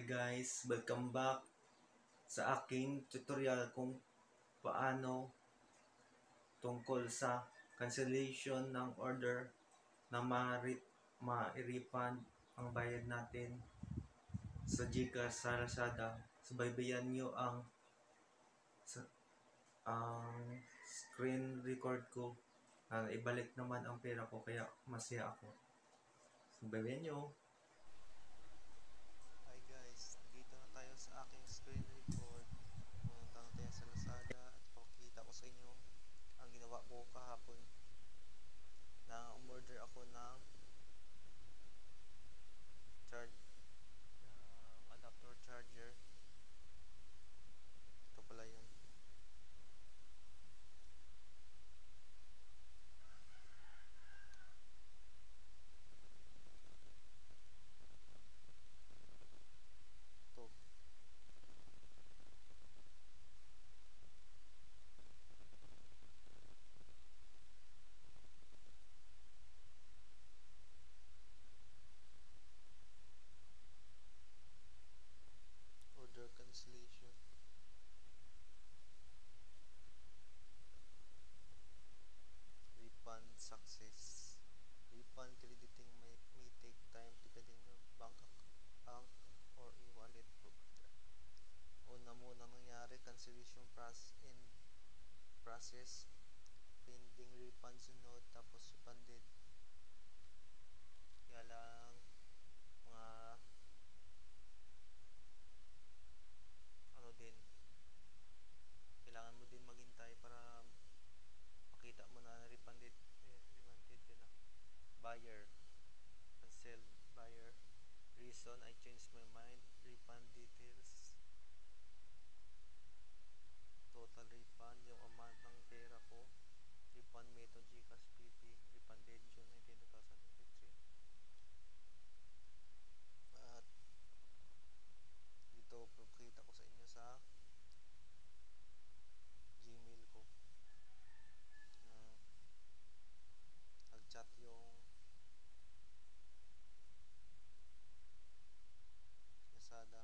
guys, welcome back sa aking tutorial kung paano tungkol sa cancellation ng order na ma-refund ang bayad natin sa Gcash sa Lazada. Subaybayan nyo ang screen record ko. Ibalik naman ang pera ko kaya masaya ako. Subaybayan nyo. Hi guys, dito na tayo sa aking screen record. Pumunta na tayo sa Lazada at pakikita ko sa inyo ang ginawa ko kahapon na umorder ako ng adapter charger. Ito pala yun. Ito. Order cancellation. Refund success. Refund crediting may take time depending on your bank or e-wallet provider. Una muna nangyari, cancellation process, pending refund sunod, tapos refunded. Kaya lang mga din, kailangan mo din maghintay para makita mo na refunded din na. Buyer, cancel buyer. Reason, I changed my mind. Refund details. Total refund, yung amount ng pera ko. Refund method, Gcash PP. Refunded June 19, 2023. At dito pakita ko sa inyo sa Gmail ko. Nag-chat yung Lazada.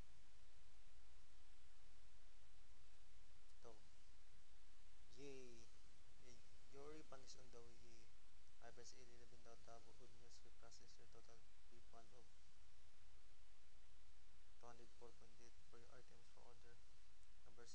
Ito. Yay! Your refund is on the way. Yay! I press 11 double good news. We process your total refund of 204.8 for your items for order number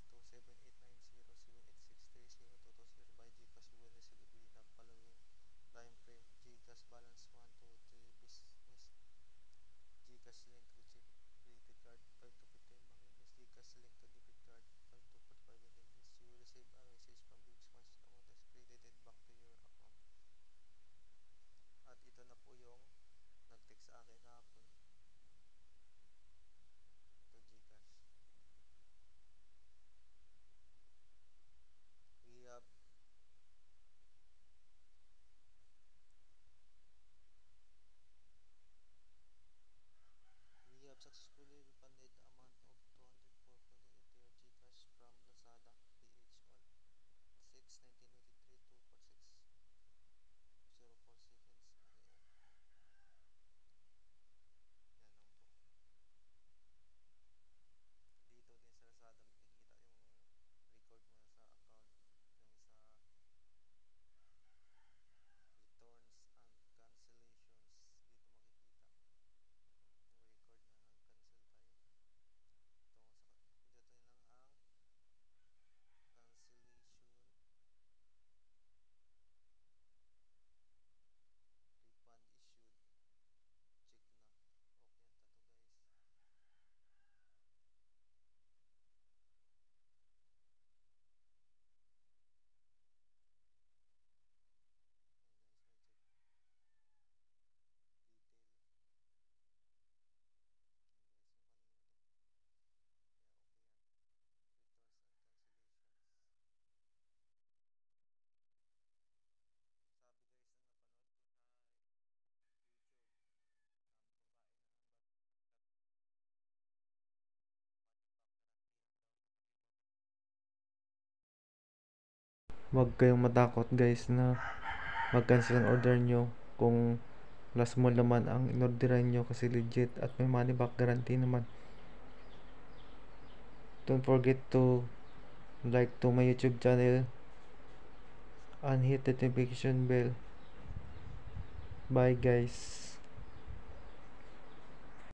662-7890-7863-0220 by Gcash. You will receive it within the following time frame. Gcash balance 1, 2, 3 business. Gcash link to credit card 5 to 15 banking days. Gcash link to debit card 5 to 45 banking days. You will receive a message from Gcash once the amount is credited back to your account. At ito na po yung nag-text sa akin kahapon. Ito Gcash. We have successfully refunded the amount of 204.8 to your Gcash from Lazada PH on 6/19/23 246 seconds. Yan lang po. Dito din sa Lazada makikita yung record mo na sa account, yung sa returns and cancellations. Dito makikita yung record na nag-cancel tayo. Dito lang ang cancellation, refund issued. Check na. Okay yan tato guys. Yan guys, may check detail. Yan guys, yung kanina to. Kaya okay yan. Returns and cancellations. Sabi guys ang napanood ko sa YouTube, babae na ng cat matchback na lang ginawa daw report. Huwag kayong matakot guys na mag-cancel ang order nyo kung last mo naman ang inorderan nyo kasi legit at may money back guarantee naman. Don't forget to like to my YouTube channel and hit the notification bell. Bye guys.